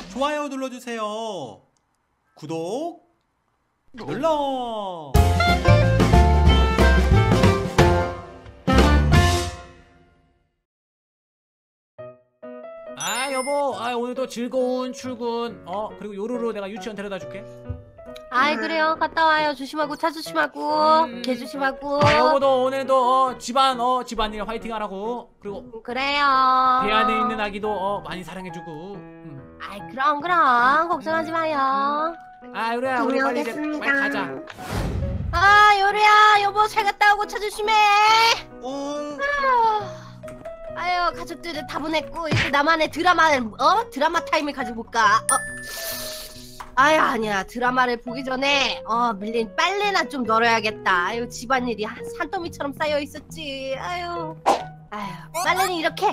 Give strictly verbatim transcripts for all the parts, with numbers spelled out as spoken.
좋아요 눌러주세요. 구독 눌러. 아 여보, 아 오늘도 즐거운 출근. 어 그리고 요루루 내가 유치원 데려다 줄게. 아이 그래요. 갔다 와요. 조심하고 차 조심하고 음. 개 조심하고. 아 여보도 오늘도 어, 집안 어 집안일 화이팅 하라고. 그리고 그래요. 배 안에 있는 아기도 어 많이 사랑해주고. 음. 아이 그럼 그럼 걱정하지 마요. 아 요루야 우리 빨리 이제 빨리 가자. 아 요리야 여보 잘 갔다 오고 차 조심해. 응. 아유 가족들을 다 보냈고 이제 나만의 드라마를 어 드라마 타임을 가져볼까. 어. 아유 아니야 드라마를 보기 전에 어 밀린 빨래나 좀 널어야겠다. 아유 집안일이 산더미처럼 쌓여 있었지. 아유 아유 빨래는 이렇게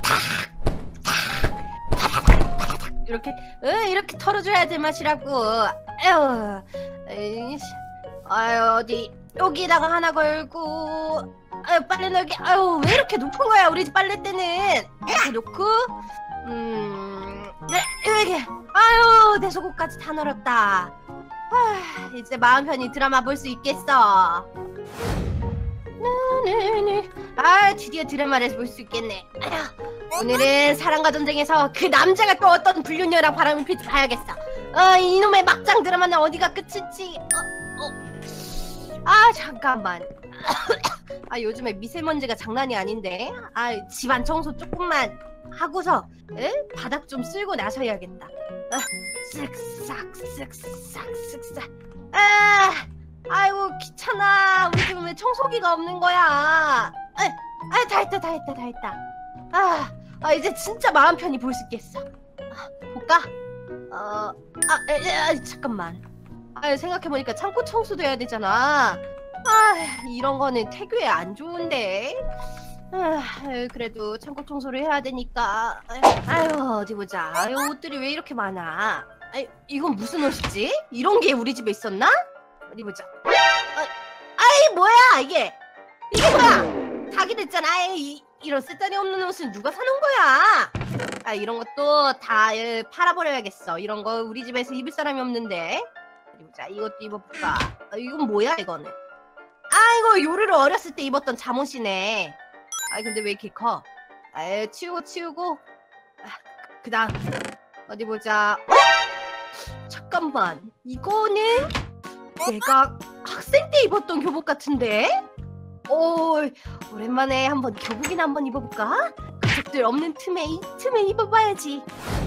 탁탁 이렇게 어, 이렇게 털어줘야 될 맛이라고. 아유 에이씨. 아유 어디 여기다가 하나 걸고. 아유 빨래 널기. 아유 왜 이렇게 높은 거야 우리 집 빨래대는. 이렇게 놓고 음 네, 여기. 아유 내 속옷까지 다 널었다. 아, 이제 마음 편히 드라마 볼 수 있겠어. 네네네. 아 드디어 드라마를 볼 수 있겠네. 아휴, 오늘은 사랑과 전쟁에서 그 남자가 또 어떤 불륜녀랑 바람을 필지 봐야겠어. 어 이놈의 막장 드라마는 어디가 끝일지. 어, 어. 아 잠깐만. 아 요즘에 미세먼지가 장난이 아닌데. 아 집안 청소 조금만 하고서 에? 바닥 좀 쓸고 나서야겠다. 아, 쓱싹 쓱싹 쓱싹. 아, 아이고 귀찮아. 우리 집은 왜 청소기가 없는 거야? 아, 아, 다 했다 다 했다 다 했다. 아, 아 이제 진짜 마음 편히 볼 수 있겠어. 아, 볼까? 어, 아, 에, 에, 잠깐만. 아, 생각해보니까 창고 청소도 해야 되잖아. 아, 이런 거는 태교에 안 좋은데. 아, 그래도 창고 청소를 해야 되니까. 아유, 어디 보자. 아유, 옷들이 왜 이렇게 많아? 아유, 이건 무슨 옷이지? 이런 게 우리 집에 있었나? 어디 보자. 아, 아이, 뭐야, 이게? 이게 뭐야? 사기 됐잖아. 아이, 이런 쓸데기 없는 옷은 누가 사는 거야? 아, 이런 것도 다 에, 팔아버려야겠어. 이런 거 우리 집에서 입을 사람이 없는데. 어디 보자. 이것도 입어볼까? 아, 이건 뭐야, 이거는? 아, 이거 요리를 어렸을 때 입었던 잠옷이네. 아이 근데 왜 이렇게 커? 아이 치우고 치우고. 아, 그 다음 어디 보자. 어? 잠깐만 이거는 내가 학생 때 입었던 교복 같은데? 오 오랜만에 한번 교복이나 한번 입어볼까? 가족들 없는 틈에 이 틈에 입어봐야지.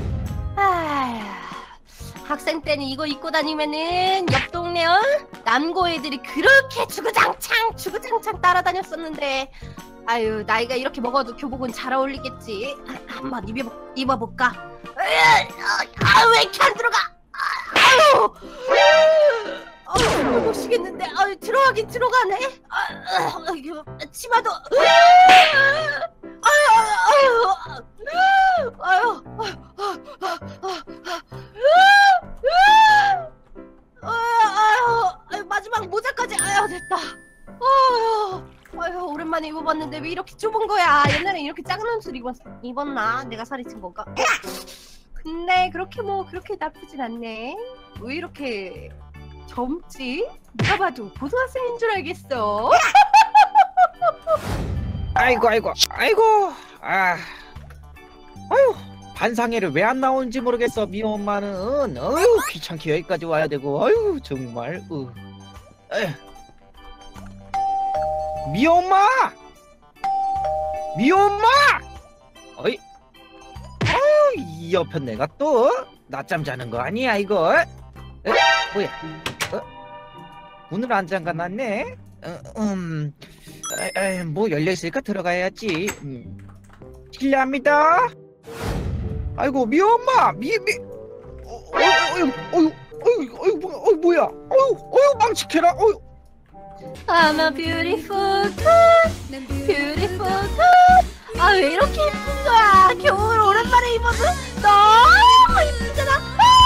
아 학생 때는 이거 입고 다니면은 옆 동네 어? 남고 애들이 그렇게 주구장창 주구장창 따라다녔었는데. 아유 나이가 이렇게 먹어도 교복은 잘 어울리겠지. 한번 입어, 입어볼까? 아유 왜 이렇게 안 들어가? 아유 아유 못 쉬겠는데. 아유 들어가긴 들어가네. 아유 치마도 아유 아유 아유 아유 아유 마지막 모자까지. 아유 됐다. 아유 아유 오랜만에 입어봤는데 왜 이렇게 좁은 거야? 옛날에 이렇게 작은 옷을 입었, 입었나? 내가 살이 찐 건가? 근데 그렇게 뭐 그렇게 나쁘진 않네. 왜 이렇게 젊지? 누가 봐도 고등학생인 줄 알겠어. 아이고 아이고 아이고 아 아유 반상회를 왜 안 나오는지 모르겠어. 미 엄마는 어휴 귀찮게 여기까지 와야 되고 아유 정말 으. 에휴. 미 엄마! 미 엄마! 어이, 아유, 이 옆에 내가 또 낮잠 자는 거 아니야 이거? 에? 뭐야? 어? 문을 안 잠가놨네? 어, 음, 에, 에, 뭐 열려 있으니까 들어가야지. 음. 실례합니다. 아이고 미 엄마, 미 미, 어, 어, 어유, 어유, 어유, 어유, 뭐, 어 뭐야? 어유, 어유 망치켜라. 어유. I'm a beautiful cat, beautiful cat. 아 왜 이렇게 예쁜 거야? 겨울 오랜만에 입어도 너무 예쁘잖아.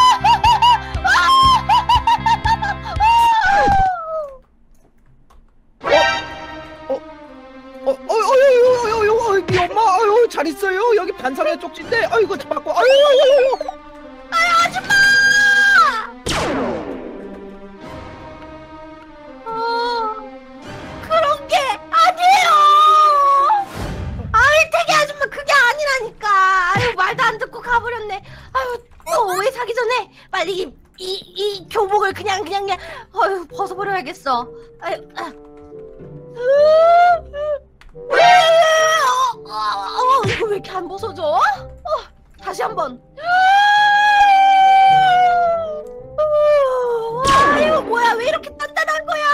어? 어? 어? 어유, 어유, 어유, 어유, 미 엄마, 어유, 잘 있어요. 여기 반상회 쪽지인데, 아이고, 참 받고, 아유, 아유, 아유, 아유. 오해사기 전에 빨리 이, 이, 이 교복을 그냥 그냥 그냥 어휴 벗어버려야겠어. 아유, 아. 어, 어, 어, 이거 왜 이렇게 안 벗어져? 어, 다시 한번. 아, 이거 뭐야? 왜 이렇게 단단한 거야?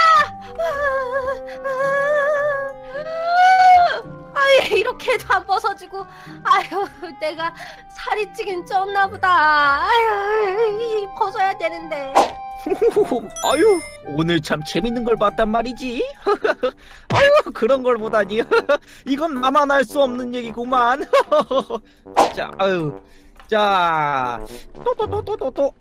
아유, 이렇게 해도 안 벗어지고. 아유, 내가 살이 찌긴 쪘나 보다. 아유, 벗어야 되는데. 아유, 오늘 참 재밌는 걸 봤단 말이지. 아유, 그런 걸 보다니. 이건 나만 알 수 없는 얘기구만. 자, 아유, 자, 또또또또또또.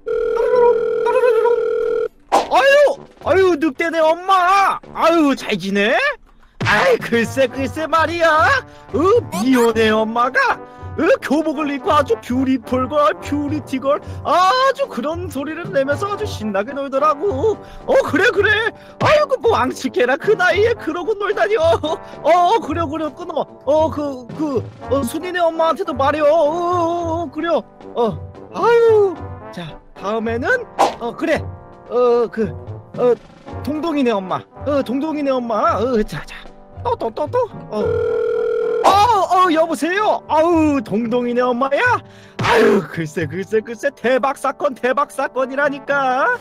아유, 아유, 늑대네 엄마. 아유, 잘 지내? 아이, 글쎄 글쎄 말이야. 어, 미혼의 엄마가 어, 교복을 입고 아주 뷰티풀걸 뷰티걸 아주 그런 소리를 내면서 아주 신나게 놀더라고. 어, 그래 그래. 아이고, 뭐 왕치케라 그 나이에 그러고 놀다니. 어, 어 그래 그래 끊어. 어, 그 그 어, 순이네 엄마한테도 말이요. 어, 어, 어 그래요. 어, 아유, 자 다음에는 어 그래 어 그 어 동동이네 엄마. 어 동동이네 엄마. 어 자자 또 또 또 또 어. 어, 어, 여보세요? 아우, 동동이네 엄마야? 아유, 글쎄, 글쎄, 글쎄, 대박 사건, 대박 사건이라니까.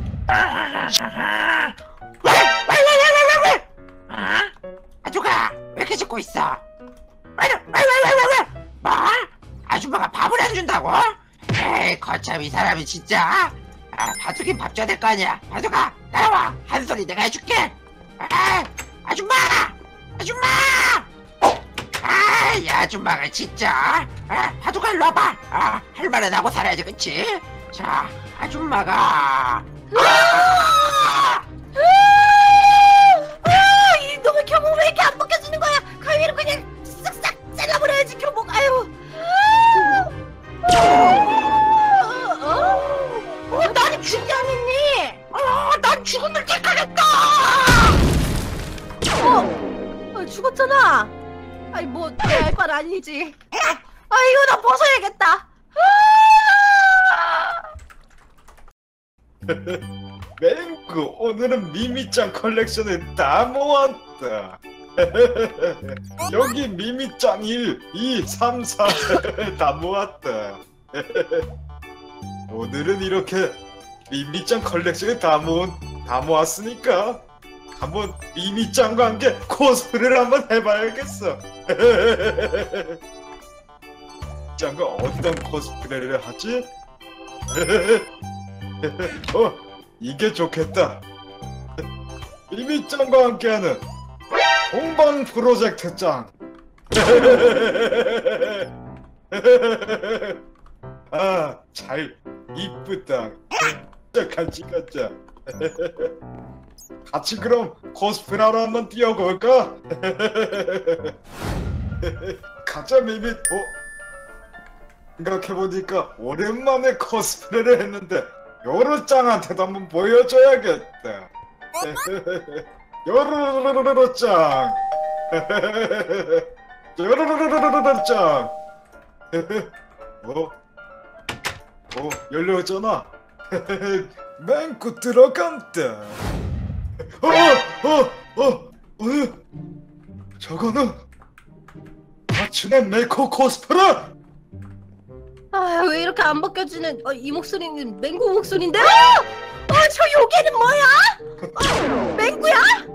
왜? 왜? 왜? 왜? 왜? 왜? 아? 아주가 왜 이렇게 짖고 있어? 왜? 왜? 왜? 왜? 왜? 왜? 뭐? 아줌마가 밥을 안 준다고? 에이, 거참 이 사람이 진짜. 아, 바둑이 밥 줘야 될 거 아니야. 바둑아, 따라와. 한 소리 내가 해줄게. 아, 아줌마! 아줌마! 아, 이 아줌마가 진짜. 아, 바둑아 일로 와봐. 아, 할 말은 하고 살아야지, 그치? 자, 아줌마가. 아! 아, 이놈의 교복 왜 이렇게 안 벗겨지는 거야? 가위로 그냥 쓱싹 잘라버려야지 교복. 아유. 어, 어, 난 죽지 않았니? 어, 난 죽음을 택하겠다. 어, 어, 죽었잖아. 아이 뭐 내 알 바는 아니지. 아, 이거 나 벗어야겠다. 맹구, 오늘은 미미짱 컬렉션을 다 모았다. 여기 미미짱 일, 이, 삼, 사 다 모았다. 오늘은 이렇게 미미짱 collection을 다 모은 다 모았으니까 한번 미미짱과 함께 코스프레를 한번 해봐야겠어. 짱과 어떤 코스프레를 하지? 어, 이게 좋겠다. 미미짱과 함께하는 동방 프로젝트 짱. 아, 잘 이쁘다. 진짜 같이 가자. 같이 그럼 코스프레하러 한번 뛰어볼까? 가자 미미. 어? 생각해보니까 오랜만에 코스프레를 했는데 요루짱한테도 한번 보여줘야겠다. 요루루루루루짱. 요루루루루루짱. 어? 어, 열려있잖아. 맹구 들어간다. 어, 어, 어, 어, 저거는 하츠네 메코 코스프레. 아, 왜 이렇게 안 벗겨지는? 어, 이 목소리는 맹구 목소리인데? 어, 어, 저 요괴는 뭐야? 어, 맹구야?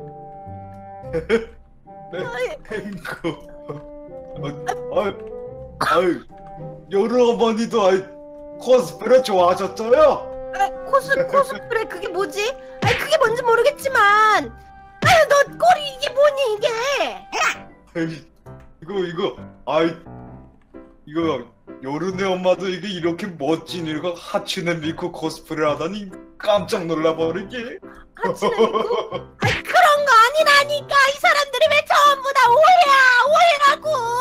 맹구. 어, 아, 아유, 요루 어머니도 아이 코스프레 좋아하셨어요? 아, 코스 코스프레 그게 뭐지? 아, 그게 뭔지 모르겠지만, 아유, 너 꼬리 이게 뭐니 이게? 에이, 이거 이거 아이 이거 요르네 엄마도 이게 이렇게 멋진 이거 하츠네 미쿠 코스프레 하다니 깜짝 놀라버리기. 하츠네 미쿠? 아, 그런 거 아니라니까. 이 사람들이 왜 전부 다 오해야 오해라고.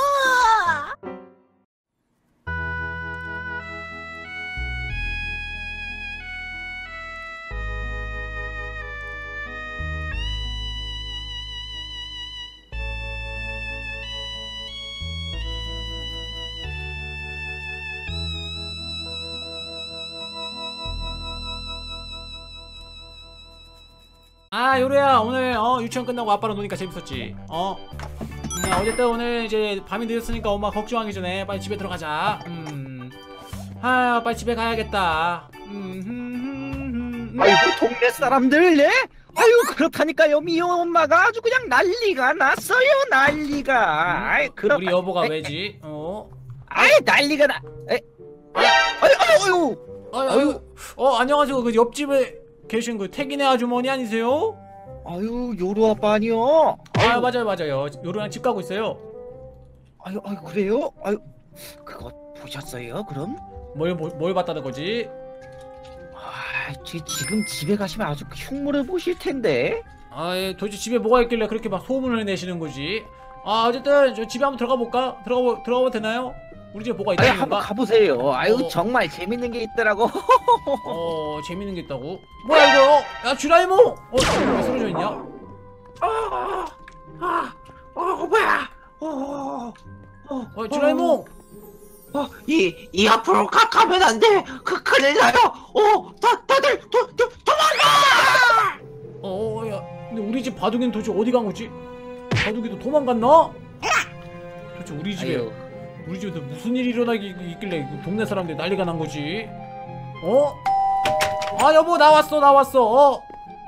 아 요루야 오늘 어 유치원 끝나고 아빠랑 노니까 재밌었지? 어? 음, 어쨌든 오늘 이제 밤이 늦었으니까 엄마 걱정하기 전에 빨리 집에 들어가자. 음. 아 빨리 집에 가야겠다. 음. 음, 음, 음. 아이고 동네 사람들 예? 아유 그렇다니까요 미영 엄마가 아주 그냥 난리가 났어요 난리가. 아이 그렇. 우리 여보가 에, 왜지? 어? 아이 난리가 나. 에? 아유 아유 아유, 아유, 어 안녕하세요. 그 옆집에 계신 그 태기네 아주머니 아니세요? 아유 요루 아빠 아니요. 아 맞아요 맞아요. 요루랑 집 가고 있어요. 아유 아유 그래요? 아유 그거 보셨어요 그럼? 뭘 뭘 봤다는 거지? 아, 지, 지금 집에 가시면 아주 흉물을 보실 텐데. 아, 예, 도대체 집에 뭐가 있길래 그렇게 막 소문을 내시는 거지? 아, 어쨌든 저 집에 한번 들어가 볼까? 들어가 보, 들어가 봐도 되나요? 우리 집에 뭐가 아유 있다는 한번 건가? 가보세요. 아유 어. 정말 재밌는 게 있더라고. 어, 재밌는 게 있다고? 뭐야 이거? 야, 쥐라이모! 어, 왜 쓰러져 있냐? 아, 아, 어, 뭐야? 어, 어, 어, 쥐라이모! 어, 이, 이 앞으로 가, 가면 안 돼. 그, 큰일 나요. 어, 다, 다들, 도, 도, 도망가! 어, 야, 근데 우리 집 바둑이는 도대체 어디 간 거지? 바둑이도 도망갔나? 도대체 우리 집에 아유. 우리 집에서 무슨 일이 일어나기 있길래 동네 사람들이 난리가 난 거지? 어? 아 여보 나왔어 나왔어. 어?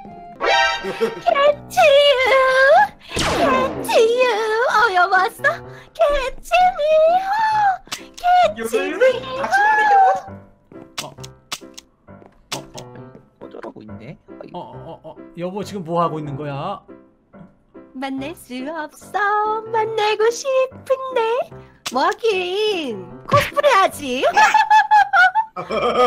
캐치유 캐치유 어 여보 왔어? 캐치미호 캐치미호 어, 어, 어쩌라고 있네. 아유. 어, 어, 어, 여보 지금 뭐 하고 있는 거야? 만날 수 없어 만나고 싶은데 뭐하긴 코스프레 하지. 어,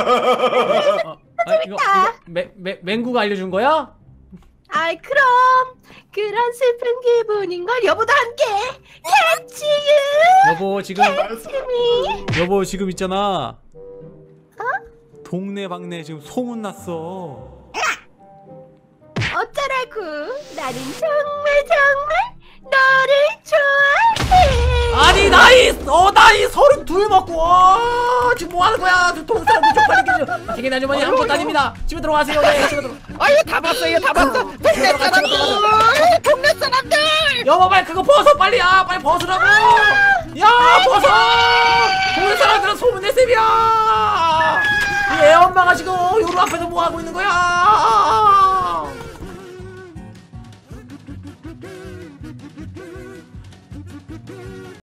아, 이거, 이거 맹, 맹, 맹구가 알려준 거야? 아이 그럼 그런 슬픈 기분인걸 여보도 함께 캐치유 여보 지금 캐치미. 여보 지금 있잖아. 동네 방네 지금 소문 났어. 어쩌라고 나는 정말 정말 너를 좋아해. 아니 나이 어 나이 서른 둘 먹고 와 지금 뭐 하는 거야? 동네 사람들 좀 빨리 깨줘. 되게 아주머니 아무것도 아닙니다. 집에 들어가세요. 네, 집에 들어. 아유 다 봤어요 다 봤어. 동네 사람들. 동네 사람들. 여보 빨리 그거 벗어 빨리 야 빨리 벗으라고. 야 벗어. 동네 사람들은 소문 낼 셈이야. 얘 엄마가 지금 요루 앞에서 뭐 하고 있는 거야?